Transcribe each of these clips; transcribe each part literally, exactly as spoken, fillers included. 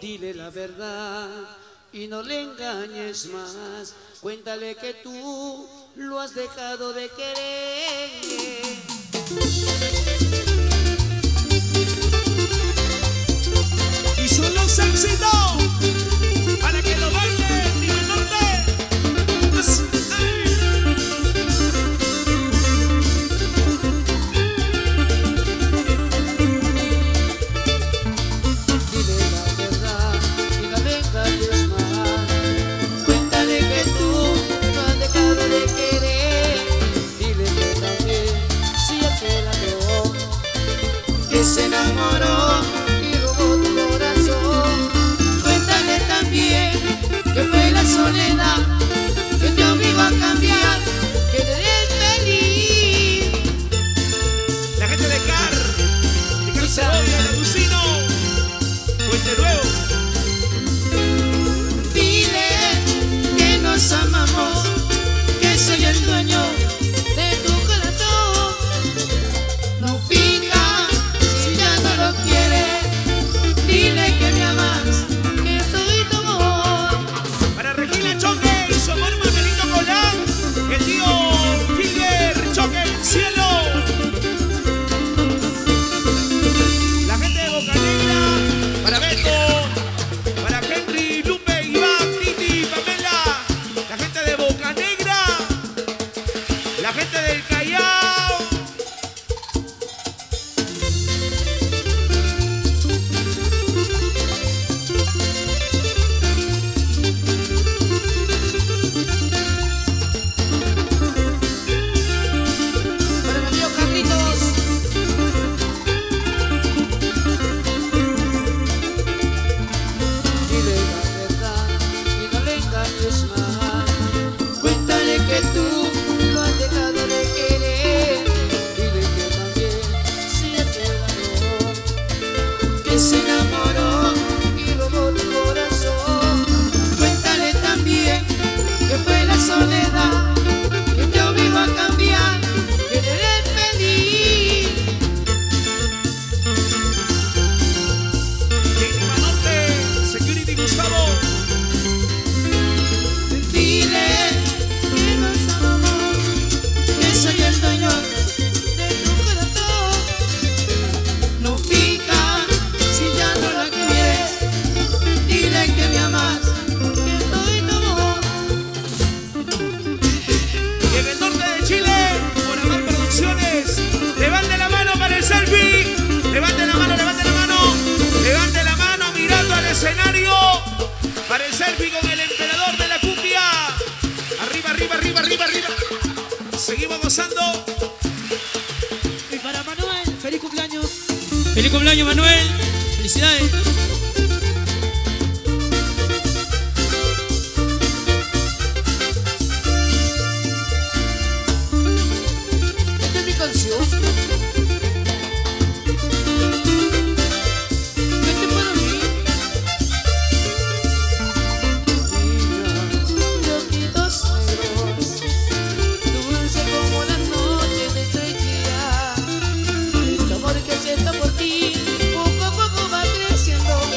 Dile la verdad y no le engañes más. Cuéntale que tú lo has dejado de querer. Y son los éxitos para que lo bailen, Nivel Norte. Se enamoró y robó tu corazón. Cuéntale también que fue la soledad que te obligó a cambiar, que eres feliz. La gente de Car, de Car Segovia, de Lucino, Puente Nuevo. Dile que nos amamos, que soy el dueño de tu corazón. No finjas. Dile que me amas, que soy tu amor. Para Regina Choque y su amor Manuelito Colán, el tío Killer Choque en cielo. La gente de Boca Negra, para Beto, para Henry, Lupe, Iván, Titi, Pamela. La gente de Boca Negra, la gente del Callao. Se enamoró y robó tu corazón. Cuéntale también que fue la soledad que te obligó a cambiar, que eres feliz. Y en Nivel Norte, Security Gustavo. Dile que nos amamos, que soy el dueño de tu corazón. No fijas. Ya no la quieres, dile que me amas, que soy tu amor. Y en el norte de Chile, por Amar Producciones, levante la mano para el selfie. Levante la mano, levante la mano. Levante la mano mirando al escenario para el selfie con el emperador de la cumbia. Arriba, arriba, arriba, arriba, arriba. Seguimos gozando. Y para Manuel, feliz cumpleaños. Feliz cumpleaños, Manuel. Felicidades. Esta es mi canción. Vete para mí. Niña, ojitos negros, dulce como la noche de estrella. El amor que siento por ti poco a poco va creciendo.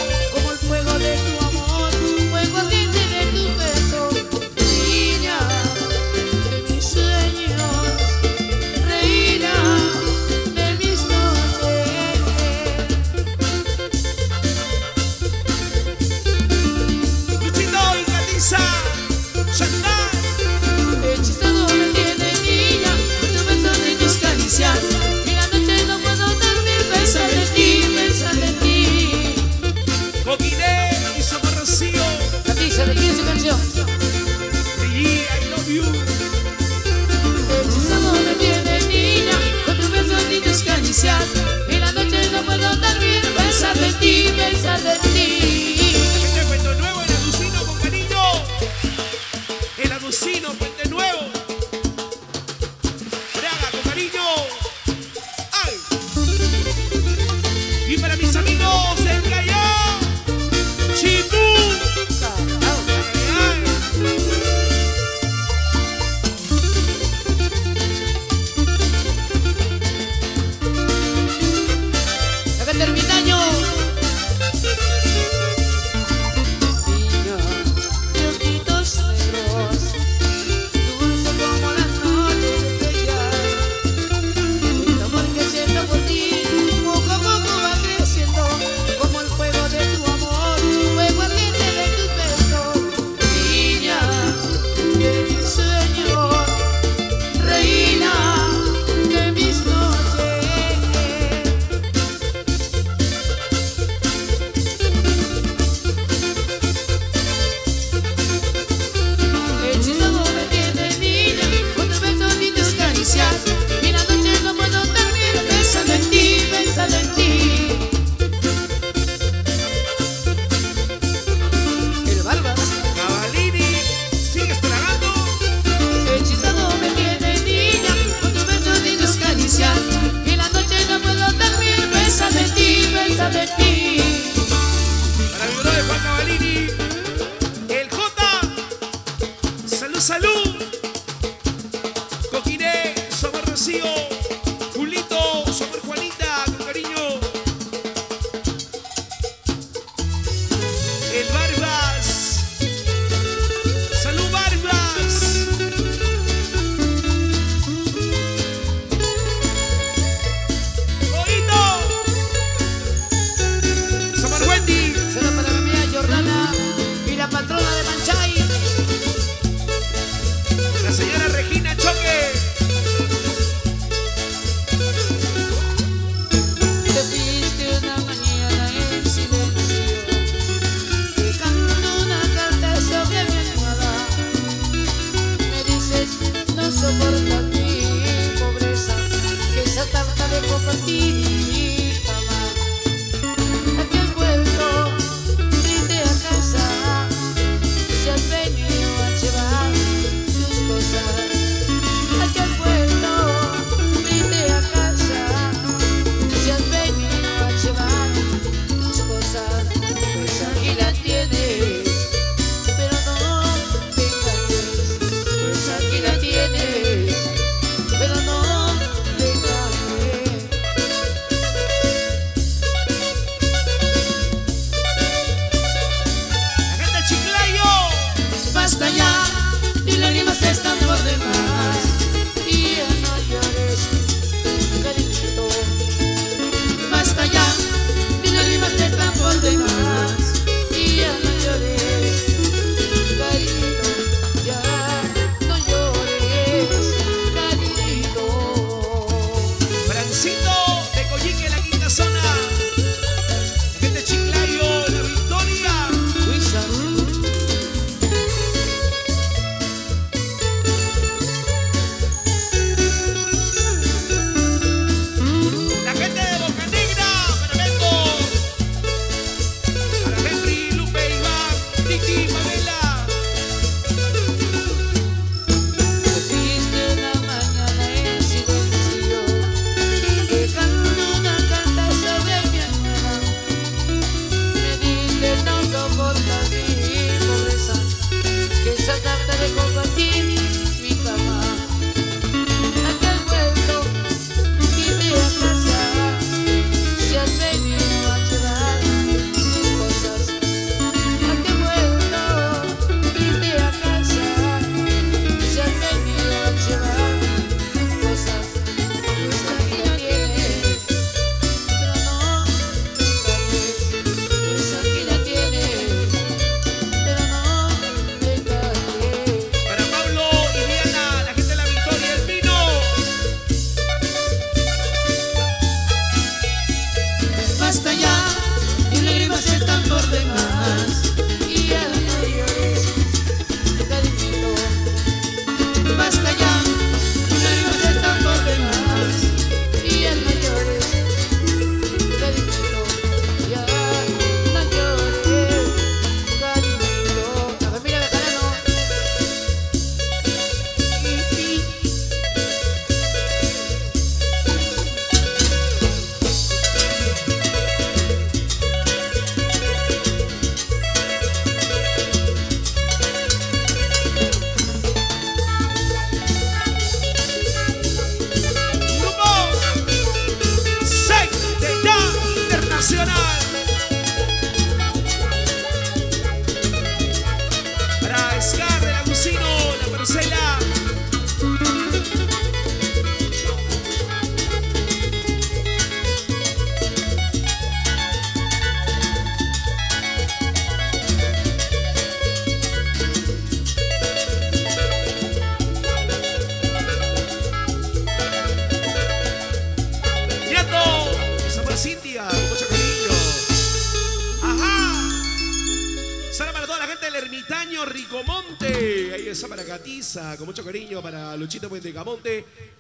Ricomonte. Ahí está para Catiza, con mucho cariño para Luchito Puente Camonte.